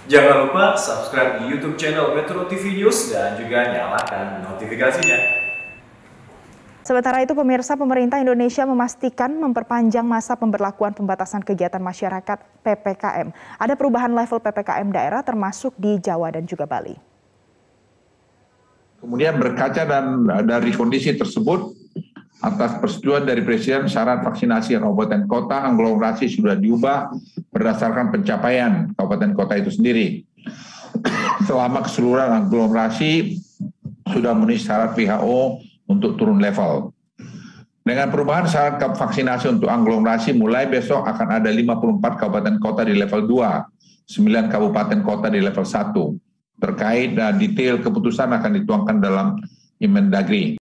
Jangan lupa subscribe di YouTube channel Metro TV News dan juga nyalakan notifikasinya. Sementara itu, pemirsa, pemerintah Indonesia memastikan memperpanjang masa pemberlakuan pembatasan kegiatan masyarakat PPKM. Ada perubahan level PPKM daerah termasuk di Jawa dan juga Bali. Kemudian berkaca dari kondisi tersebut, atas persetujuan dari Presiden, syarat vaksinasi kabupaten kota aglomerasi sudah diubah berdasarkan pencapaian kabupaten kota itu sendiri. Selama keseluruhan aglomerasi sudah memenuhi syarat WHO untuk turun level. Dengan perubahan syarat vaksinasi untuk aglomerasi, mulai besok akan ada 54 kabupaten kota di level 2, 9 kabupaten kota di level 1. Terkait detail keputusan akan dituangkan dalam Inmen Dagri.